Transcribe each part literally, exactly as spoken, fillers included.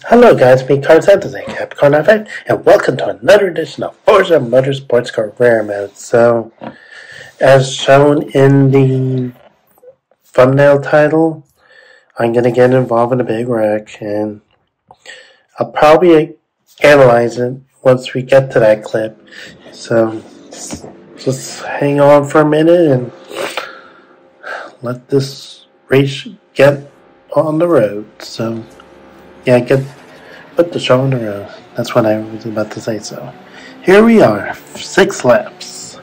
Hello guys, me Karlo Santos, Capricorn F five, and welcome to another edition of Forza Motorsport's Career Mode. So, as shown in the thumbnail title, I'm going to get involved in a big wreck, and I'll probably analyze it once we get to that clip. So, just hang on for a minute and let this race get on the road. So, yeah, get put the show on the road. That's what I was about to say. So, here we are, six laps.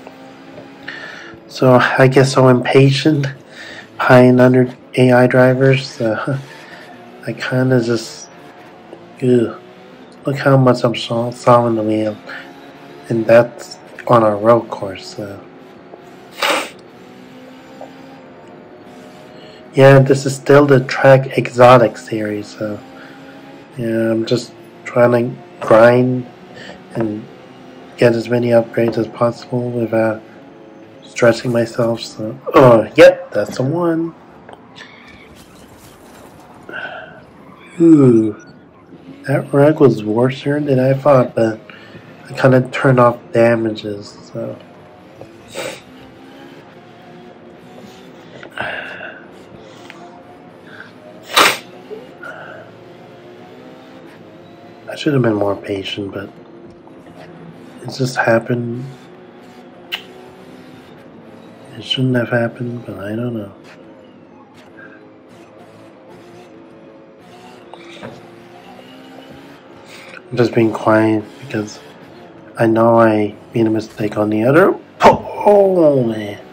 So, I get so impatient behind under A I drivers. Uh, I kind of just, ugh, look how much I'm sawing the wheel, and that's on our road course. So. Yeah, this is still the Track Exotic series, so yeah, I'm just trying to grind and get as many upgrades as possible without stressing myself. So, oh, yep, that's the one. Ooh, that wreck was worse than I thought, but I kind of turned off damages, so. I should have been more patient, but it just happened. It shouldn't have happened, but I don't know. I'm just being quiet because I know I made a mistake on the other. Oh, oh man.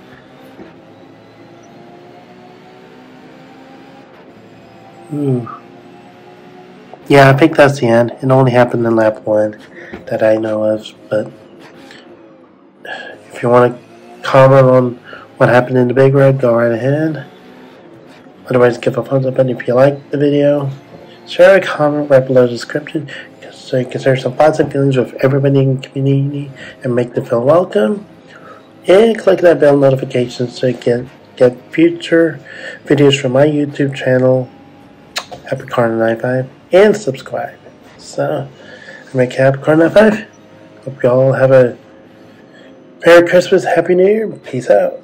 Ooh. Yeah, I think that's the end. It only happened in lap one that I know of, but if you want to comment on what happened in the big red, go right ahead. Otherwise, give a thumbs up and if you like the video. Share a comment right below the description so you can share some thoughts and feelings with everybody in the community and make them feel welcome. And click that bell notification so you can get future videos from my YouTube channel, Capricorn F five. And subscribe. So, I'm at Capricorn F five. Hope you all have a Merry Christmas, Happy New Year. Peace out.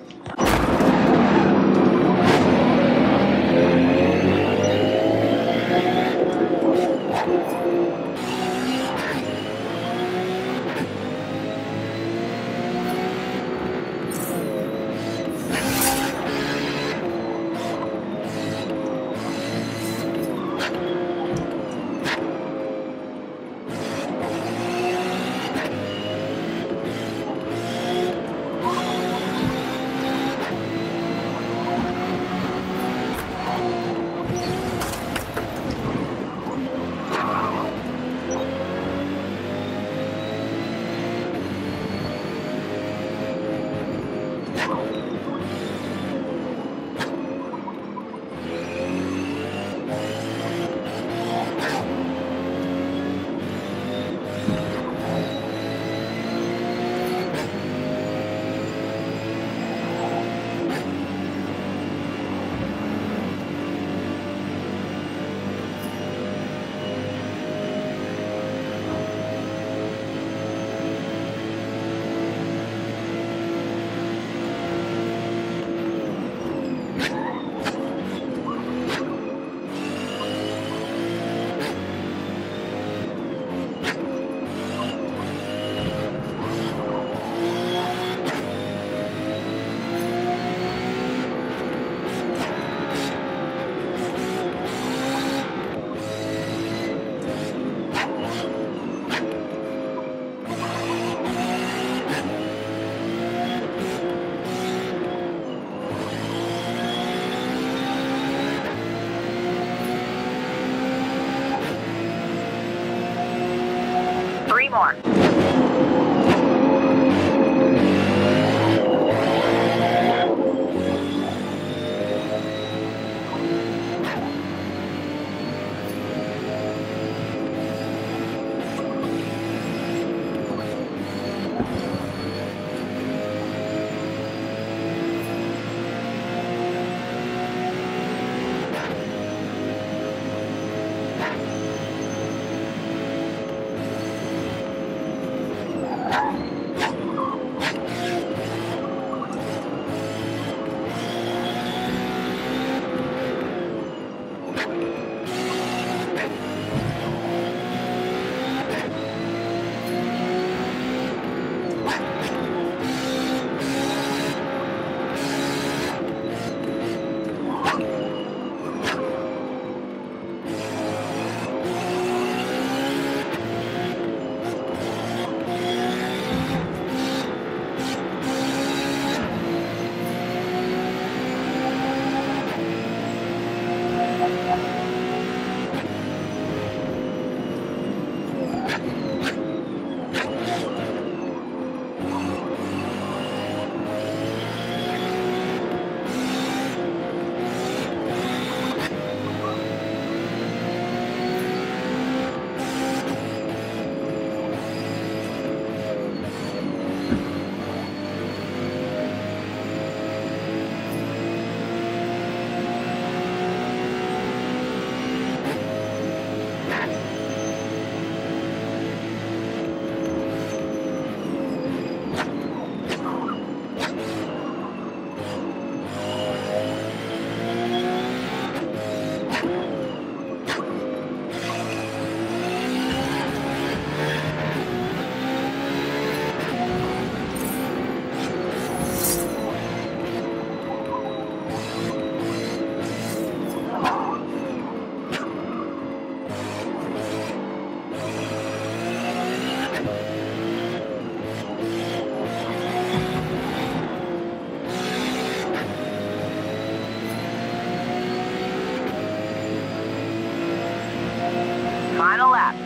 Final lap.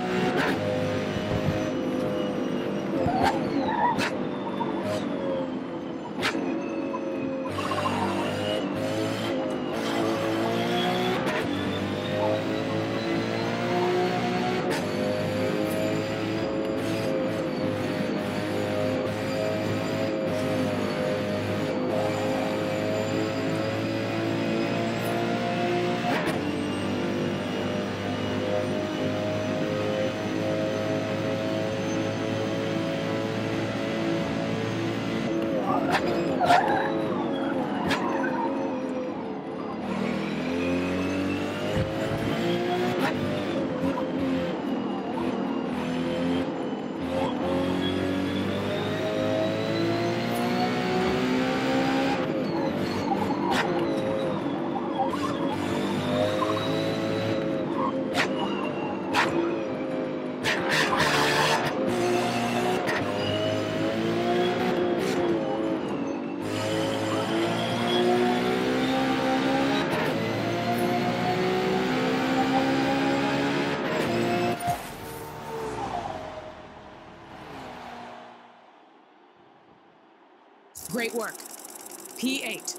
Great work. P eight.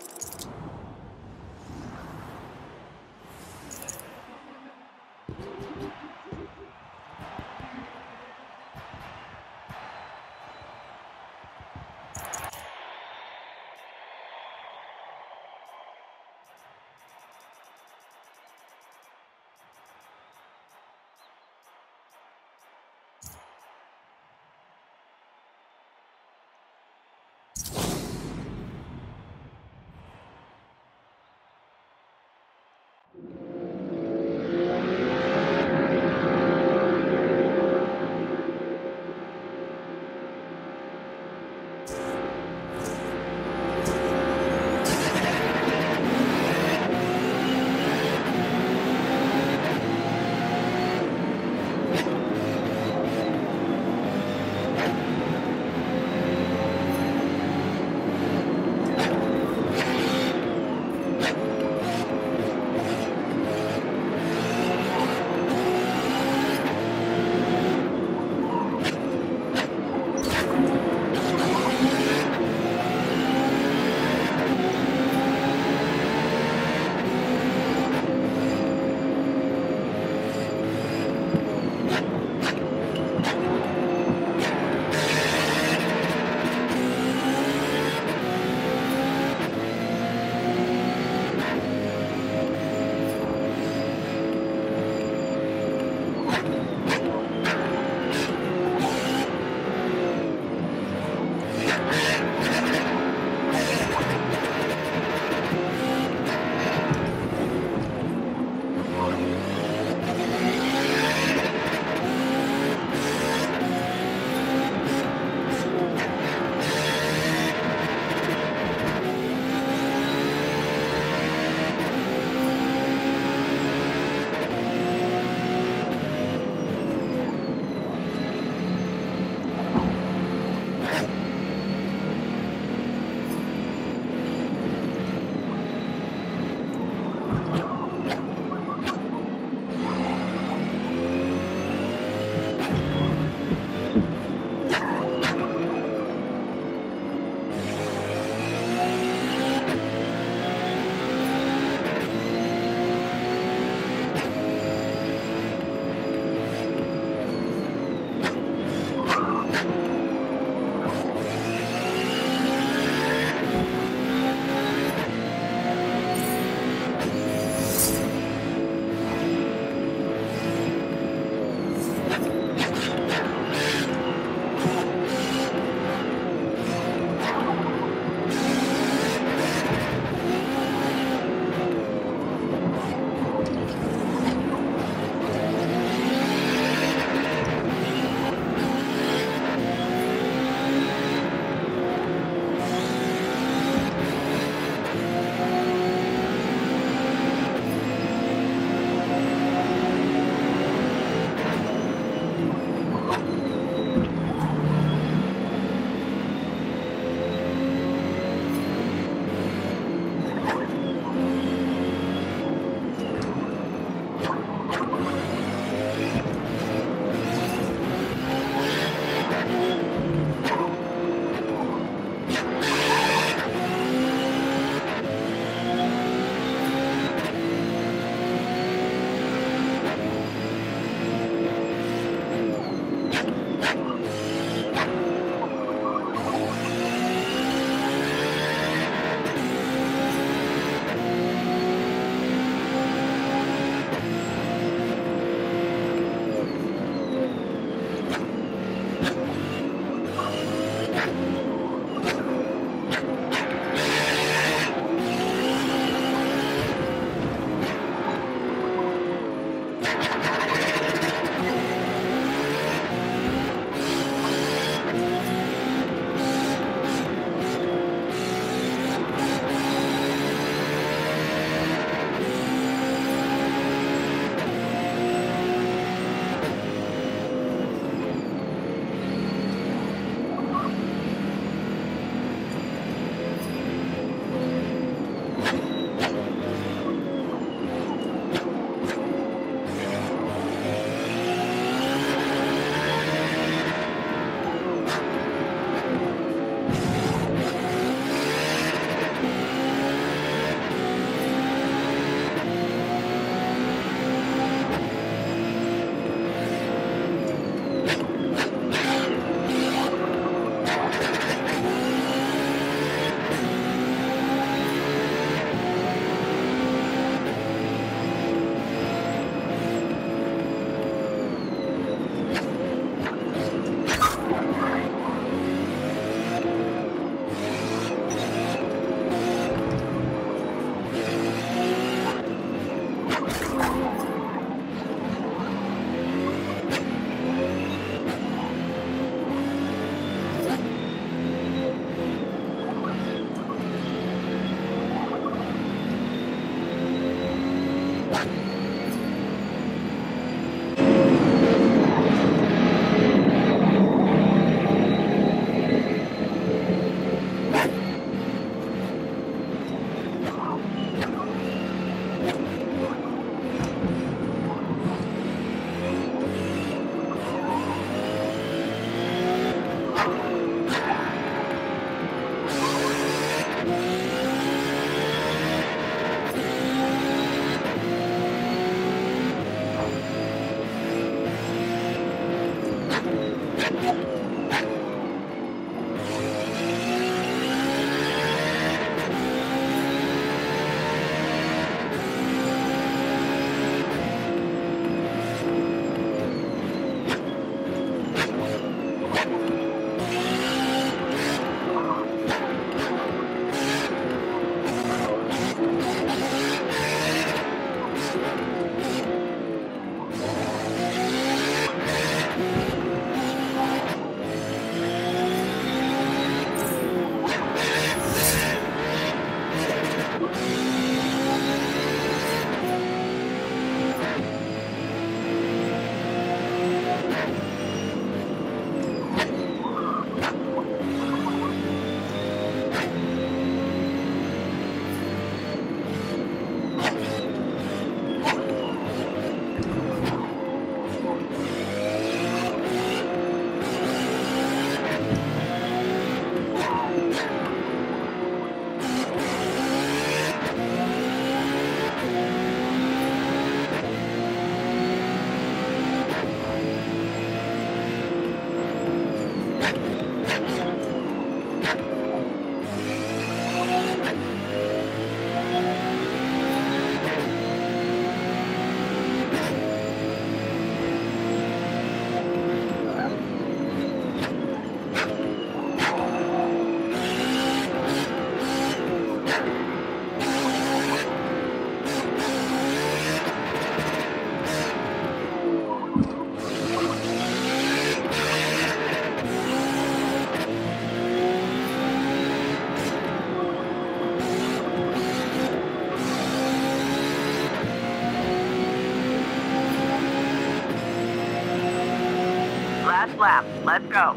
Last lap. Let's go.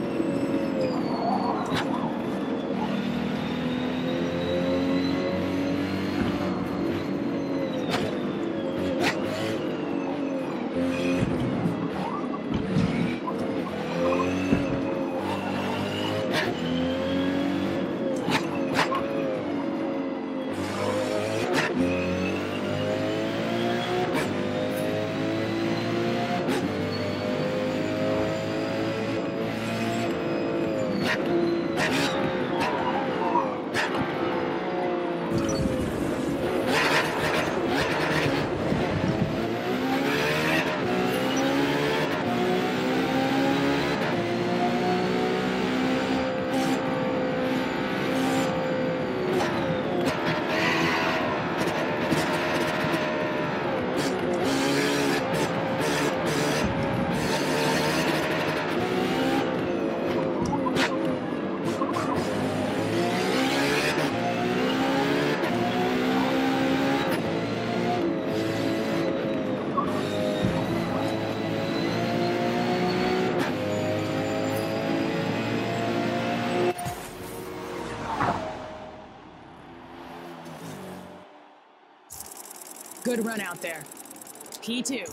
Good run out there. P two.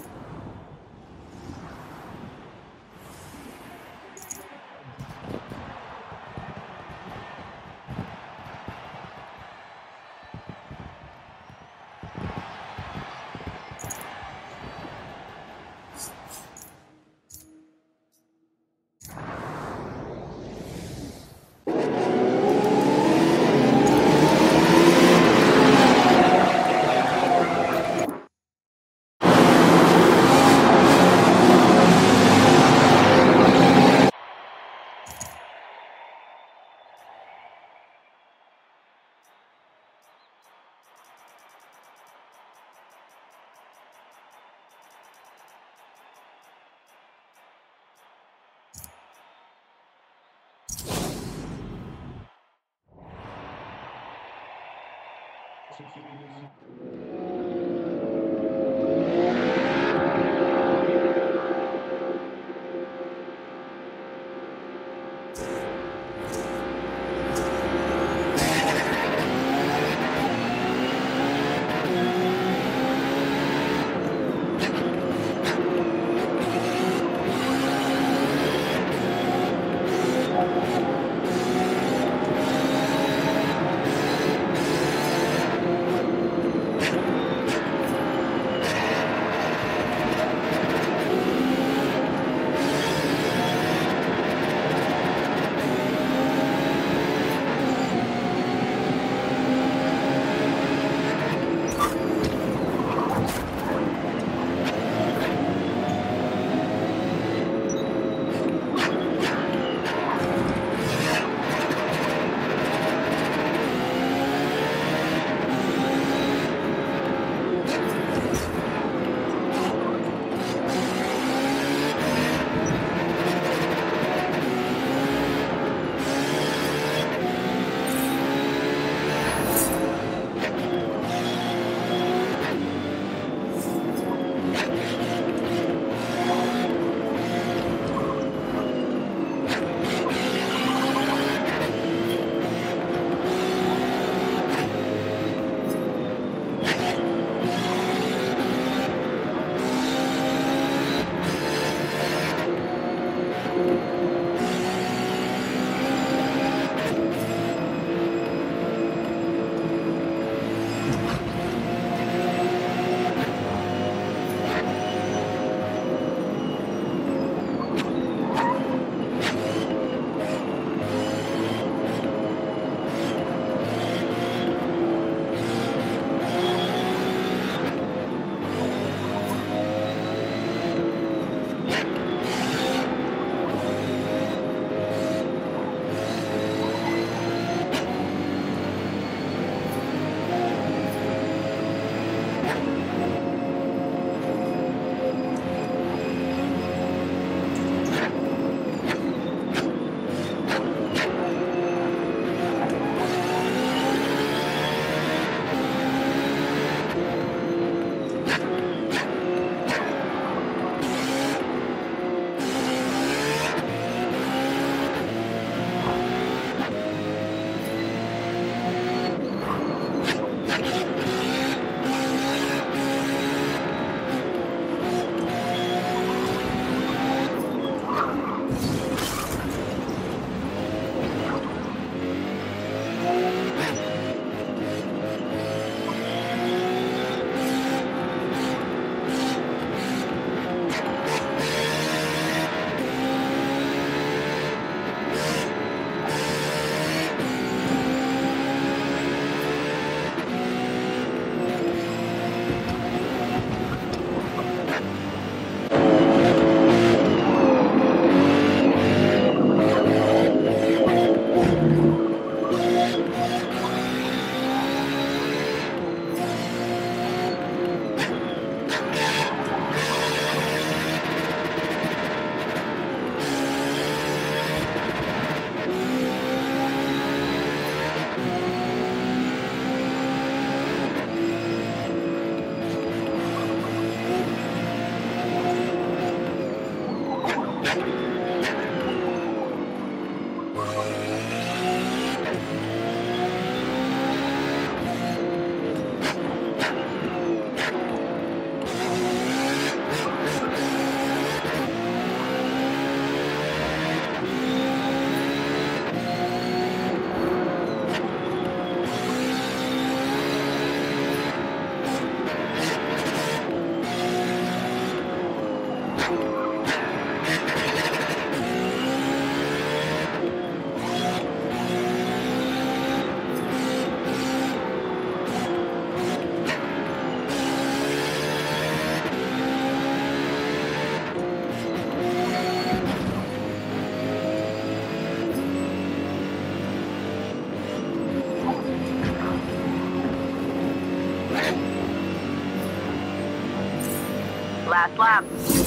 Last lap.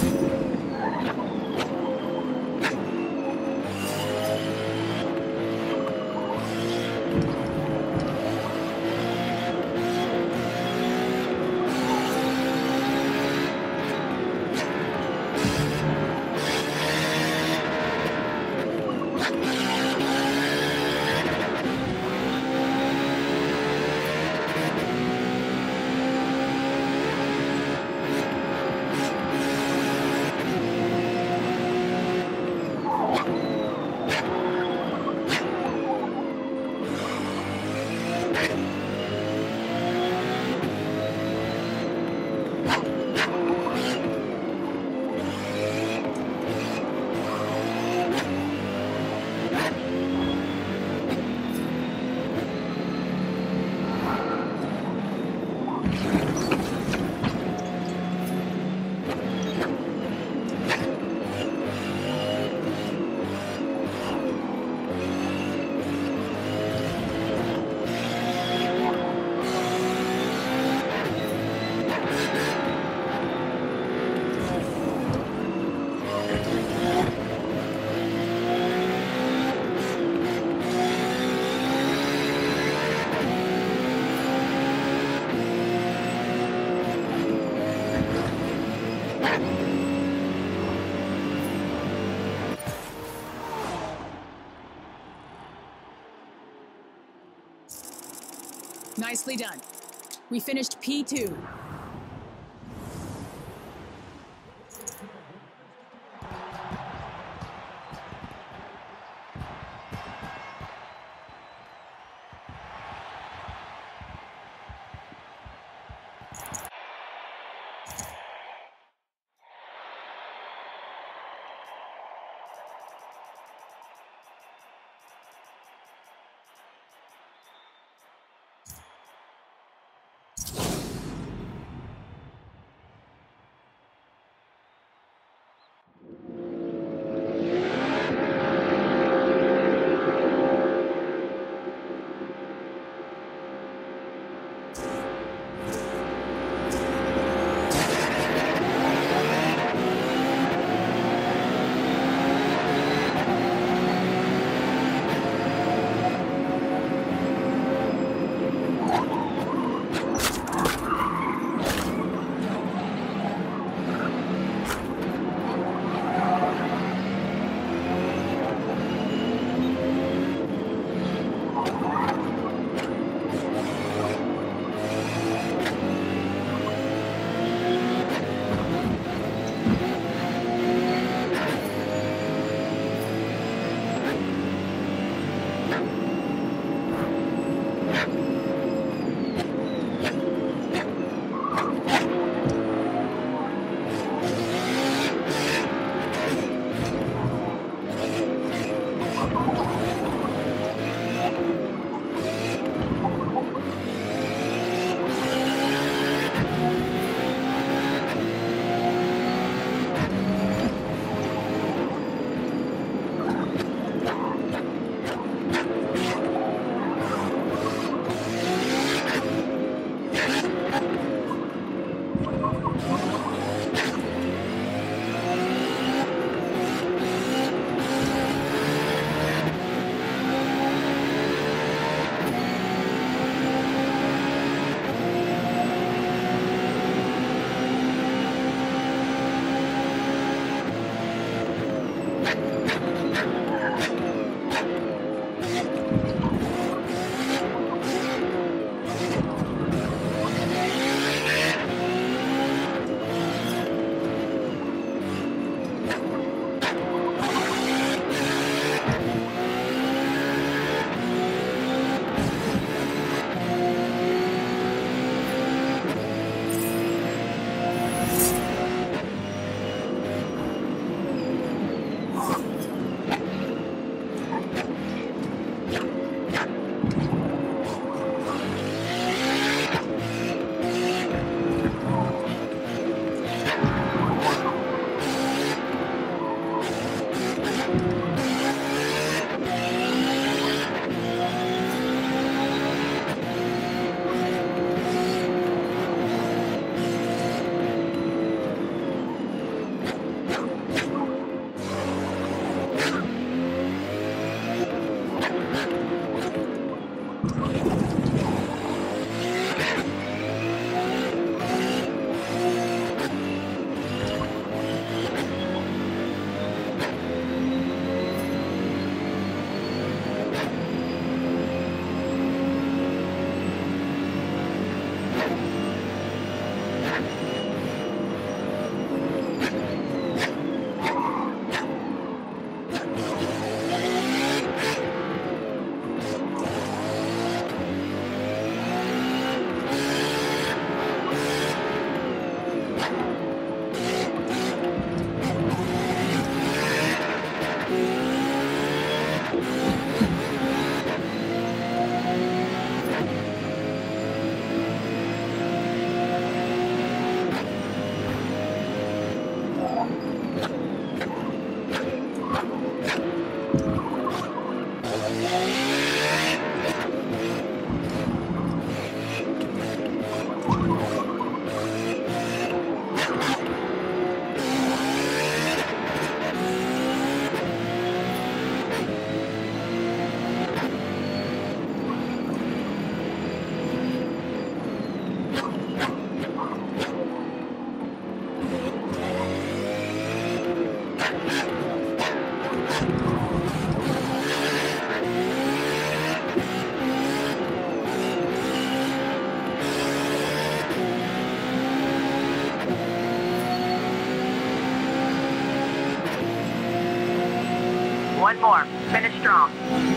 Nicely done. We finished P two. One more. Finish strong.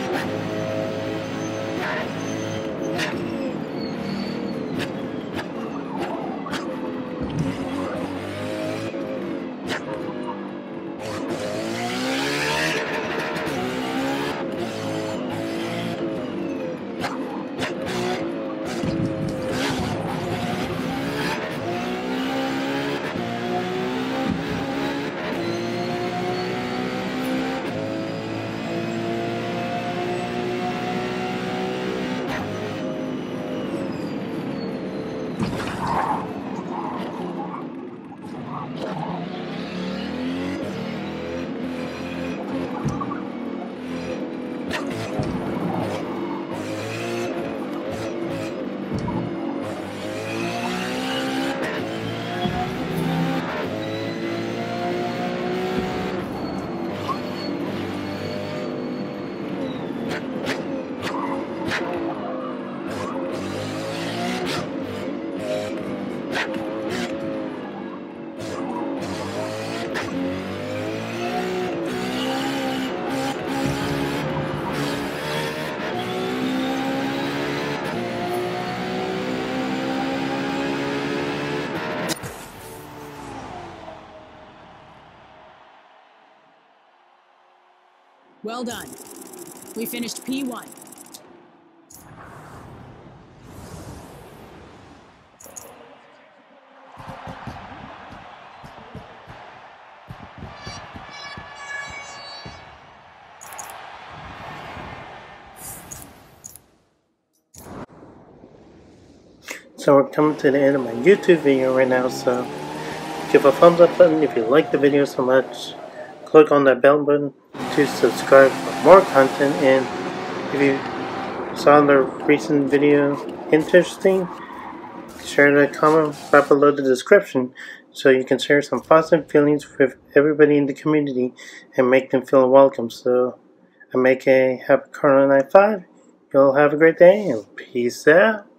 Well done. We finished P one. So we're coming to the end of my YouTube video right now, so give a thumbs up button if you like the video so much. Click on that bell button to subscribe for more content, and if you saw the recent video interesting, share the comment right below the description so you can share some positive feelings with everybody in the community and make them feel welcome. So I make a happy Karlo ninety-five. You'll have a great day and peace out.